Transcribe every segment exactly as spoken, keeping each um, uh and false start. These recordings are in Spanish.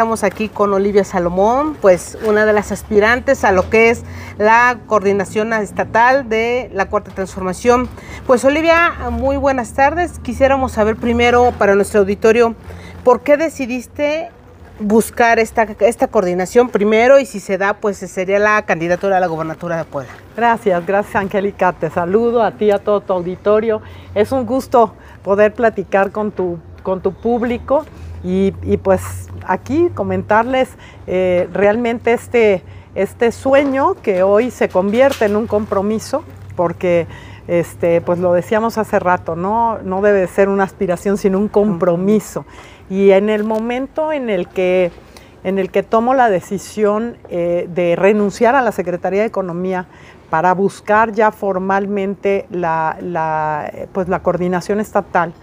estamos aquí con Olivia Salomón, pues una de las aspirantes a lo que es la coordinación estatal de la Cuarta Transformación. Pues Olivia, muy buenas tardes. Quisiéramos saber primero para nuestro auditorio, ¿por qué decidiste buscar esta, esta coordinación primero y si se da, pues sería la candidatura a la gobernatura de Puebla? Gracias, gracias Angélica, te saludo a ti y a todo tu auditorio. Es un gusto poder platicar con tu, con tu público y, y pues aquí comentarles eh, realmente este, este sueño que hoy se convierte en un compromiso, porque este, pues lo decíamos hace rato, ¿no? No debe ser una aspiración sino un compromiso. Y en el momento en el que, en el que tomo la decisión eh, de renunciar a la Secretaría de Economía para buscar ya formalmente la, la, pues la coordinación estatal,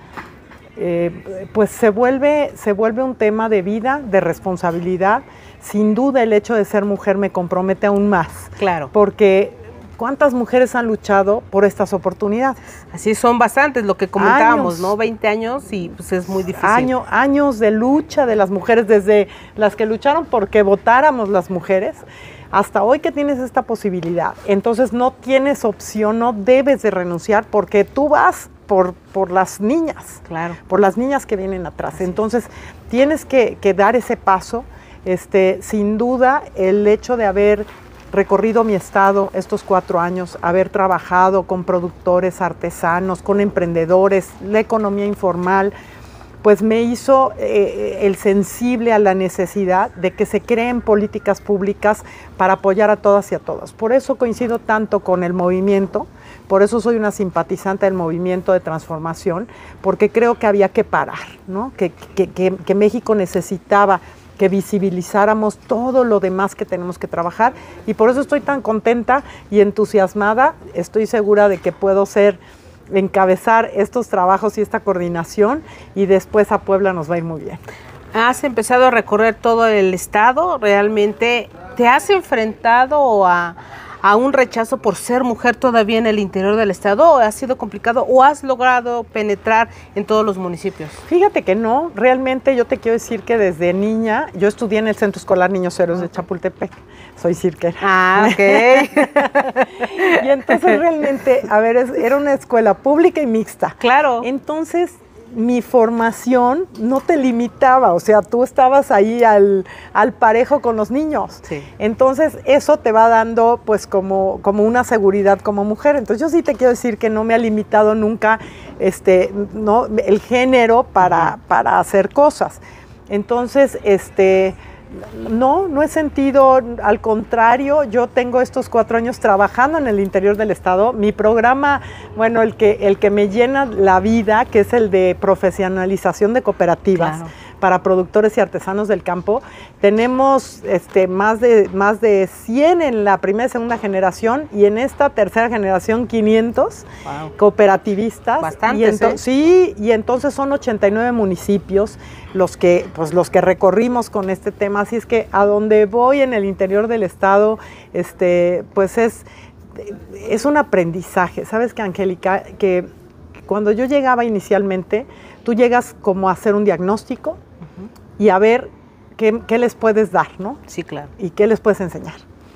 eh, pues se vuelve, se vuelve un tema de vida, de responsabilidad. Sin duda el hecho de ser mujer me compromete aún más. Claro. Porque ¿cuántas mujeres han luchado por estas oportunidades? Así son bastantes, lo que comentábamos, años, ¿no? veinte años y pues es muy difícil. Año, años de lucha de las mujeres, desde las que lucharon porque votáramos las mujeres, hasta hoy que tienes esta posibilidad. Entonces no tienes opción, no debes de renunciar porque tú vas por, por las niñas, claro, por las niñas que vienen atrás. Así. Entonces tienes que, que dar ese paso. Este, sin duda el hecho de haber recorrido mi estado estos cuatro años, haber trabajado con productores, artesanos, con emprendedores, la economía informal, pues me hizo eh, el sensible a la necesidad de que se creen políticas públicas para apoyar a todas y a todos. Por eso coincido tanto con el movimiento, por eso soy una simpatizante del movimiento de transformación, porque creo que había que parar, ¿no? que, que, que, que México necesitaba que visibilizáramos todo lo demás que tenemos que trabajar y por eso estoy tan contenta y entusiasmada. Estoy segura de que puedo ser, encabezar estos trabajos y esta coordinación y después a Puebla nos va a ir muy bien. Has empezado a recorrer todo el estado, realmente te has enfrentado a, a un rechazo por ser mujer todavía en el interior del estado, ¿o ha sido complicado o has logrado penetrar en todos los municipios? Fíjate que no, realmente yo te quiero decir que desde niña, yo estudié en el Centro Escolar Niños Héroes de Chapultepec, soy cirquera. Ah, ok. Y entonces realmente, a ver, es, era una escuela pública y mixta. Claro. Entonces mi formación no te limitaba, o sea, tú estabas ahí al, al parejo con los niños. Sí. Entonces, eso te va dando, pues, como, como una seguridad como mujer. Entonces, yo sí te quiero decir que no me ha limitado nunca este, no, el género para, uh-huh. para hacer cosas. Entonces, este... No, no he sentido, al contrario, yo tengo estos cuatro años trabajando en el interior del estado. Mi programa, bueno, el que, el que me llena la vida, que es el de profesionalización de cooperativas, claro, para productores y artesanos del campo. Tenemos este, más, de, más de cien en la primera y segunda generación y en esta tercera generación quinientos wow. cooperativistas. Bastantes, y ¿eh? Sí, y entonces son ochenta y nueve municipios los que, pues, los que recorrimos con este tema. Así es que a donde voy en el interior del estado, este, pues es, es un aprendizaje. ¿Sabes qué, Angélica? Que cuando yo llegaba inicialmente, tú llegas como a hacer un diagnóstico uh-huh. y a ver qué, qué les puedes dar, ¿no? Sí, claro. Y qué les puedes enseñar.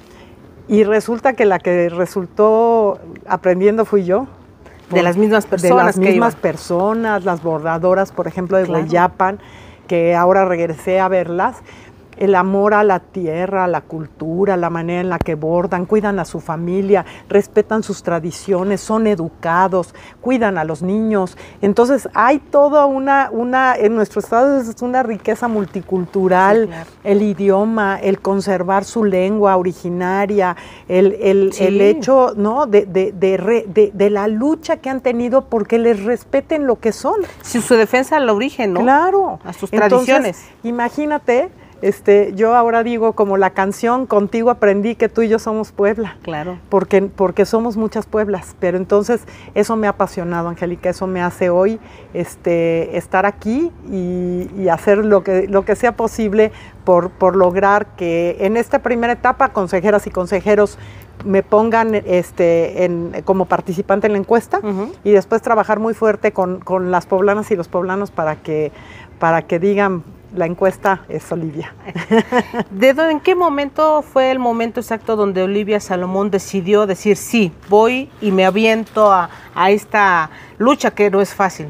Y resulta que la que resultó aprendiendo fui yo. De las mismas personas. De las que mismas iban. personas, las bordadoras, por ejemplo, de Claro. Hueyapan, que ahora regresé a verlas. El amor a la tierra, a la cultura, la manera en la que bordan, cuidan a su familia, respetan sus tradiciones, son educados, cuidan a los niños. Entonces hay toda una, una en nuestro estado es una riqueza multicultural, sí, claro. El idioma, el conservar su lengua originaria, el, el, sí. el hecho, ¿no? de, de, de, re, de, de la lucha que han tenido porque les respeten lo que son. Sí, su defensa al origen, ¿no? Claro. A sus tradiciones. Entonces, imagínate. Este, yo ahora digo, como la canción, contigo aprendí que tú y yo somos Puebla. Claro. Porque, porque somos muchas Pueblas. Pero entonces eso me ha apasionado, Angélica. Eso me hace hoy este, estar aquí y, y hacer lo que, lo que sea posible por, por lograr que en esta primera etapa consejeras y consejeros me pongan este, en, como participante en la encuesta uh-huh. y después trabajar muy fuerte con, con las poblanas y los poblanos para que, para que digan la encuesta es Olivia. ¿De dónde, en qué momento fue el momento exacto donde Olivia Salomón decidió decir sí, voy y me aviento a, a esta lucha que no es fácil?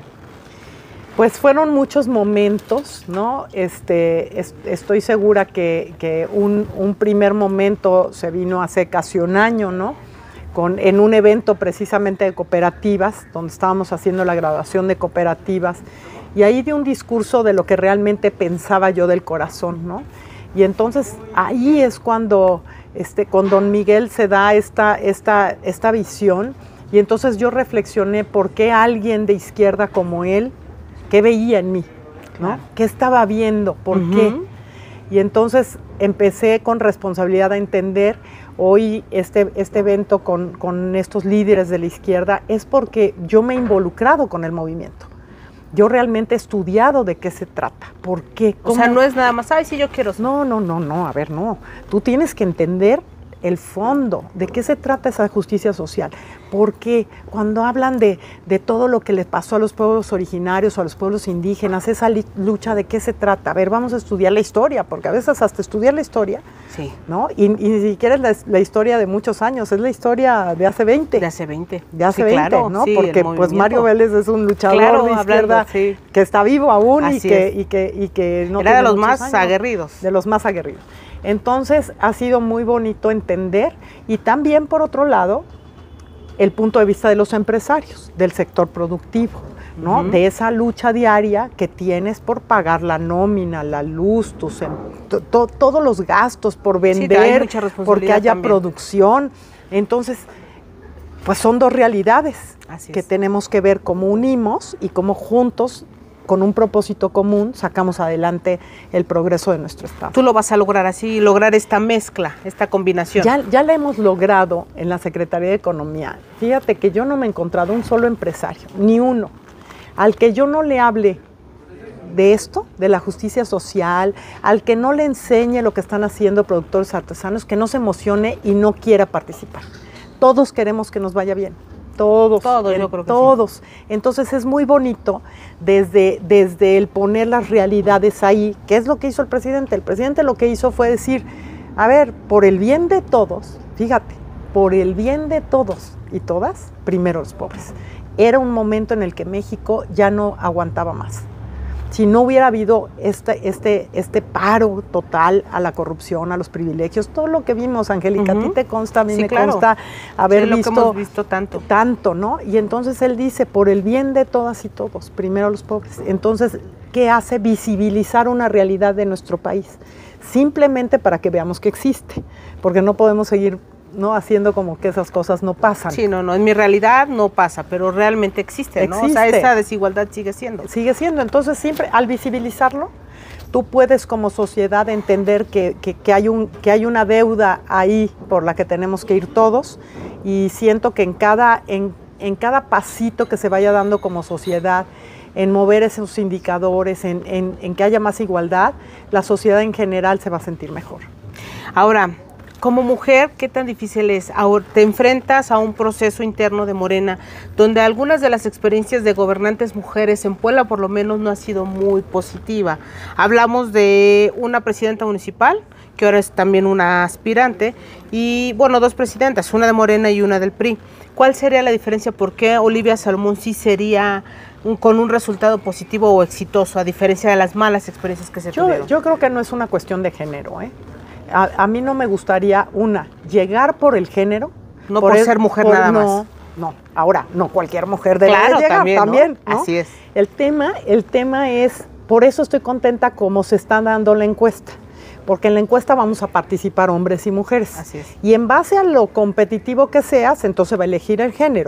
Pues fueron muchos momentos, ¿no? Este, es, estoy segura que, que un, un primer momento se vino hace casi un año, ¿no? Con, en un evento precisamente de cooperativas, donde estábamos haciendo la graduación de cooperativas, y ahí di un discurso de lo que realmente pensaba yo del corazón, ¿no? Y entonces ahí es cuando este, con don Miguel se da esta, esta, esta visión, y entonces yo reflexioné por qué alguien de izquierda como él, qué veía en mí, ¿no? Claro. ¿Qué estaba viendo? ¿Por uh-huh. qué? Y entonces empecé con responsabilidad a entender, hoy este, este evento con, con estos líderes de la izquierda es porque yo me he involucrado con el movimiento. Yo realmente he estudiado de qué se trata, por qué. ¿Cómo? O sea, no es nada más, ay, sí, yo quiero. No, no, no, no, a ver, no. Tú tienes que entender el fondo, de qué se trata esa justicia social. Porque cuando hablan de, de todo lo que le pasó a los pueblos originarios o a los pueblos indígenas, esa lucha, ¿de qué se trata? A ver, vamos a estudiar la historia, porque a veces hasta estudiar la historia, sí. ¿no? Y, y ni siquiera es la, la historia de muchos años, es la historia de hace veinte. De hace veinte. De hace sí, veinte, claro, ¿no? Sí, porque pues Mario Vélez es un luchador claro, de izquierda hablando, sí. que está vivo aún y que, es. y, que, y que no Era de los más años, aguerridos. De los más aguerridos. Entonces ha sido muy bonito entender, y también por otro lado el punto de vista de los empresarios, del sector productivo, ¿no? Uh-huh. De esa lucha diaria que tienes por pagar la nómina, la luz, tus, to, to, todos los gastos por vender, sí, porque haya también. Producción. Entonces, pues son dos realidades Así que es. Tenemos que ver cómo unimos y cómo juntos, con un propósito común, sacamos adelante el progreso de nuestro Estado. Tú lo vas a lograr así, lograr esta mezcla, esta combinación. Ya, ya la hemos logrado en la Secretaría de Economía. Fíjate que yo no me he encontrado un solo empresario, ni uno, al que yo no le hable de esto, de la justicia social, al que no le enseñe lo que están haciendo productores artesanos, que no se emocione y no quiera participar. Todos queremos que nos vaya bien. Todos, todos, yo creo que todos. Sí. Entonces es muy bonito desde, desde el poner las realidades ahí. ¿Qué es lo que hizo el presidente? El presidente lo que hizo fue decir, a ver, por el bien de todos, fíjate, por el bien de todos y todas, primero los pobres. Era un momento en el que México ya no aguantaba más. Si no hubiera habido este, este, este paro total a la corrupción, a los privilegios, todo lo que vimos, Angélica, uh-huh. a ti te consta, a mí sí, me claro. consta haber sí, visto, lo que hemos visto tanto. Tanto, ¿no? Y entonces él dice, por el bien de todas y todos, primero los pobres. Entonces, ¿qué hace? Visibilizar una realidad de nuestro país, simplemente para que veamos que existe, porque no podemos seguir no haciendo como que esas cosas no pasan. Sí, no, no, en mi realidad no pasa, pero realmente existe, ¿no? Existe. O sea, esa desigualdad sigue siendo. Sigue siendo, entonces siempre al visibilizarlo, tú puedes como sociedad entender que, que, que, hay un, que hay una deuda ahí por la que tenemos que ir todos, y siento que en cada, en, en cada pasito que se vaya dando como sociedad, en mover esos indicadores, en, en, en que haya más igualdad, la sociedad en general se va a sentir mejor. Ahora, como mujer, ¿qué tan difícil es? Ahora te enfrentas a un proceso interno de Morena, donde algunas de las experiencias de gobernantes mujeres en Puebla por lo menos no ha sido muy positiva. Hablamos de una presidenta municipal, que ahora es también una aspirante, y bueno, dos presidentas, una de Morena y una del P R I. ¿Cuál sería la diferencia? ¿Por qué Olivia Salomón sí sería un, con un resultado positivo o exitoso, a diferencia de las malas experiencias que se yo, tuvieron? Yo creo que no es una cuestión de género, ¿eh? A, a mí no me gustaría, una, llegar por el género. No por, por el, ser mujer por, nada no, más. No, ahora, no cualquier mujer debe claro, llegar, también, también ¿no? ¿no? Así es. El tema, el tema es, por eso estoy contenta como se está dando la encuesta, porque en la encuesta vamos a participar hombres y mujeres. Así es. Y en base a lo competitivo que seas, entonces va a elegir el género.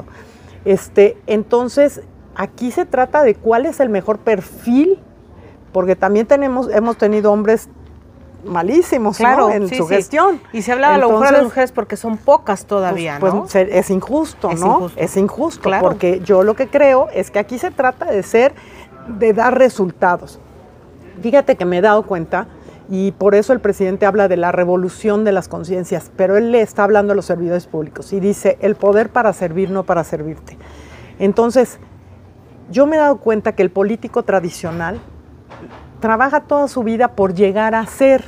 Este, entonces, aquí se trata de cuál es el mejor perfil, porque también tenemos, hemos tenido hombres malísimos, claro, ¿no? en sí, su sí. gestión. Y se habla a lo mejor de las mujeres porque son pocas todavía, pues, ¿no? Pues es injusto, es ¿no? Injusto. Es injusto, claro. porque yo lo que creo es que aquí se trata de ser, de dar resultados. Fíjate que me he dado cuenta, y por eso el presidente habla de la revolución de las conciencias, pero él le está hablando a los servidores públicos y dice, el poder para servir, no para servirte. Entonces, yo me he dado cuenta que el político tradicional trabaja toda su vida por llegar a ser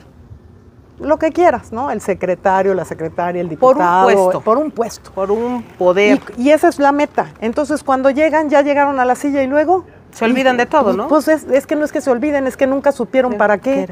lo que quieras, ¿no? El secretario, la secretaria, el diputado. Por un puesto. Por un puesto. Por un poder. Y, y esa es la meta. Entonces, cuando llegan, ya llegaron a la silla y luego... Se olvidan y, de todo, ¿no? Pues es, es que no es que se olviden, es que nunca supieron ¿Qué, para qué. qué era?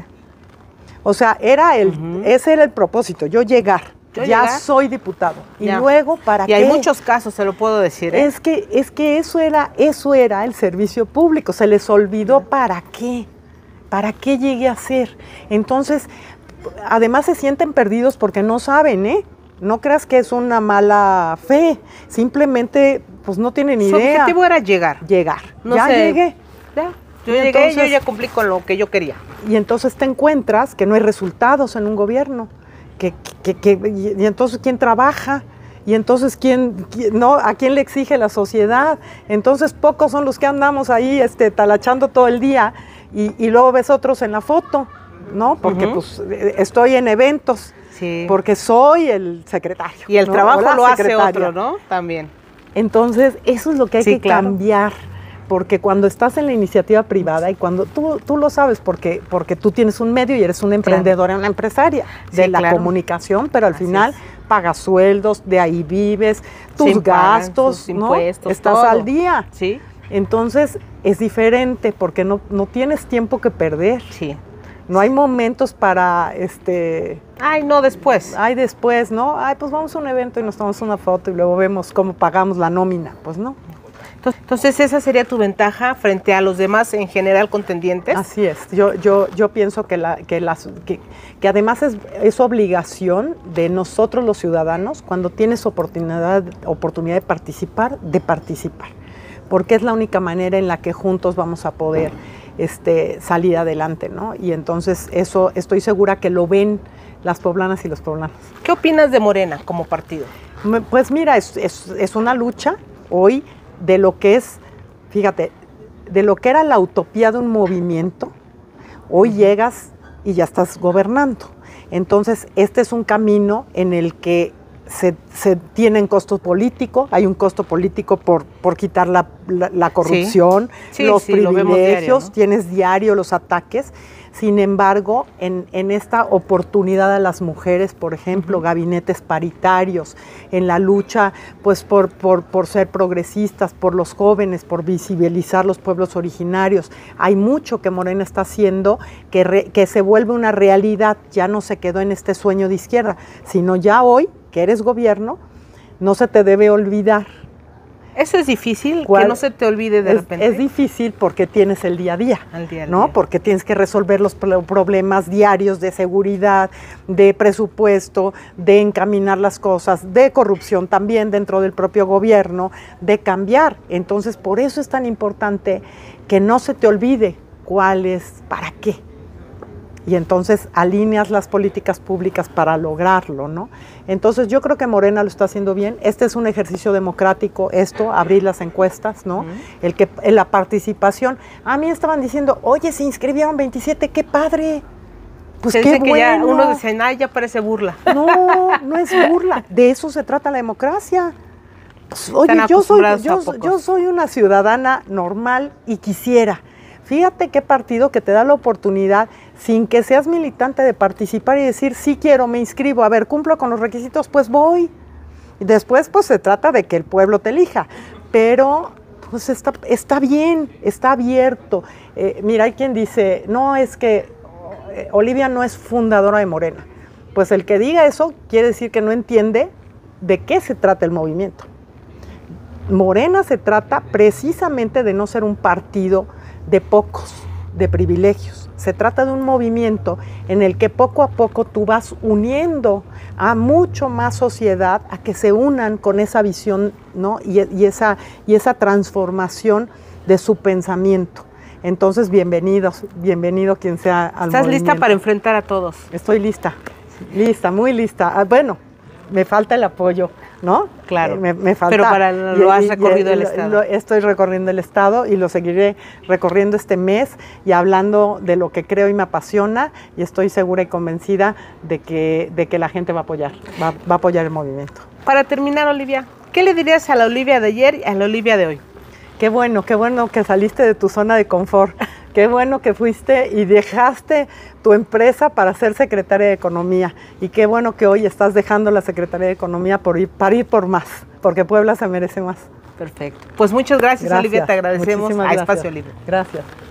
O sea, era el, uh-huh. ese era el propósito, yo llegar. Yo ya llegar. Soy diputado. Y ya. Luego, ¿para y qué? Y hay muchos casos, se lo puedo decir. ¿eh? Es que, es que eso era, eso era el servicio público. Se les olvidó para qué. ¿Para qué llegué a ser? Entonces, además se sienten perdidos porque no saben, ¿eh? No creas que es una mala fe. Simplemente, pues no tienen idea. Su objetivo era llegar. Llegar. No ya sé. llegué. Ya. Yo y llegué, entonces, yo ya cumplí con lo que yo quería. Y entonces te encuentras que no hay resultados en un gobierno. Que, que, que, y, y entonces, ¿quién trabaja? Y entonces, ¿quién, quién, no, ¿a quién le exige la sociedad? Entonces, pocos son los que andamos ahí este, talachando todo el día y, y luego ves otros en la foto, ¿no? Porque uh-huh. pues estoy en eventos, sí. porque soy el secretario. Y el ¿no? trabajo lo hace otro, ¿no? También. Entonces, eso es lo que hay sí, que claro. cambiar. Porque cuando estás en la iniciativa privada y cuando tú, tú lo sabes porque, porque tú tienes un medio y eres una emprendedora, claro. una empresaria de sí, la claro. comunicación, pero al Así final es. pagas sueldos, de ahí vives, tus sí, gastos, sus ¿no? impuestos, estás todo. al día. Sí. Entonces es diferente porque no, no tienes tiempo que perder. Sí. No hay momentos para este. Ay, no, después. Ay, después, ¿no? Ay, pues vamos a un evento y nos tomamos una foto y luego vemos cómo pagamos la nómina. Pues no. Entonces, esa sería tu ventaja frente a los demás en general contendientes. Así es. Yo, yo, yo pienso que, la, que, las, que, que además es, es obligación de nosotros los ciudadanos, cuando tienes oportunidad, oportunidad de participar, de participar. Porque es la única manera en la que juntos vamos a poder este, salir adelante, ¿no? Y entonces eso estoy segura que lo ven las poblanas y los poblanos. ¿Qué opinas de Morena como partido? Pues mira, es, es, es una lucha hoy de lo que es, fíjate, de lo que era la utopía de un movimiento, hoy llegas y ya estás gobernando. Entonces, este es un camino en el que se, se tienen costos políticos, hay un costo político por, por quitar la, la, la corrupción, sí. Sí, los sí, privilegios, diario, ¿no? Tienes diario los ataques. Sin embargo, en, en esta oportunidad a las mujeres, por ejemplo, uh-huh. gabinetes paritarios, en la lucha pues por, por, por ser progresistas, por los jóvenes, por visibilizar los pueblos originarios, hay mucho que Morena está haciendo que, re, que se vuelve una realidad, ya no se quedó en este sueño de izquierda, sino ya hoy, que eres gobierno, no se te debe olvidar. ¿Eso es difícil? Que no se te olvide de es, repente. Es difícil porque tienes el día a día, al día, al ¿no? día. Porque tienes que resolver los problemas diarios de seguridad, de presupuesto, de encaminar las cosas, de corrupción también dentro del propio gobierno, de cambiar. Entonces, por eso es tan importante que no se te olvide cuál es, para qué. Y entonces alineas las políticas públicas para lograrlo, ¿no? Entonces yo creo que Morena lo está haciendo bien. Este es un ejercicio democrático, esto, abrir las encuestas, ¿no? Uh-huh. El que, la participación. A mí estaban diciendo, oye, se inscribieron veintisiete, ¡qué padre! Pues se qué dice que bueno. Ya uno dice, ay, ya parece burla. No, no es burla. De eso se trata la democracia. Pues, oye, yo soy, yo, yo soy una ciudadana normal y quisiera. Fíjate qué partido que te da la oportunidad, sin que seas militante, de participar y decir, sí quiero, me inscribo, a ver, cumplo con los requisitos, pues voy. Y después, pues se trata de que el pueblo te elija, pero pues está, está bien, está abierto. Eh, mira, hay quien dice, no, es que eh, Olivia no es fundadora de Morena. Pues el que diga eso quiere decir que no entiende de qué se trata el movimiento. Morena se trata precisamente de no ser un partido de pocos, de privilegios. Se trata de un movimiento en el que poco a poco tú vas uniendo a mucho más sociedad a que se unan con esa visión, ¿no? y, y, esa, y esa transformación de su pensamiento. Entonces, bienvenidos, bienvenido quien sea al ¿Estás movimiento. lista para enfrentar a todos? Estoy lista, lista, muy lista. Ah, bueno, me falta el apoyo, ¿no? Claro, eh, me, me falta, pero para lo has recorrido y, el lo, Estado. Lo, estoy recorriendo el Estado y lo seguiré recorriendo este mes y hablando de lo que creo y me apasiona, y estoy segura y convencida de que, de que la gente va a apoyar, va, va a apoyar el movimiento. Para terminar, Olivia, ¿qué le dirías a la Olivia de ayer y a la Olivia de hoy? Qué bueno, qué bueno que saliste de tu zona de confort. Qué bueno que fuiste y dejaste tu empresa para ser secretaria de Economía. Y qué bueno que hoy estás dejando la Secretaría de Economía por ir, para ir por más, porque Puebla se merece más. Perfecto. Pues muchas gracias, gracias. Olivia, te agradecemos a Gracias. Espacio Libre. Gracias.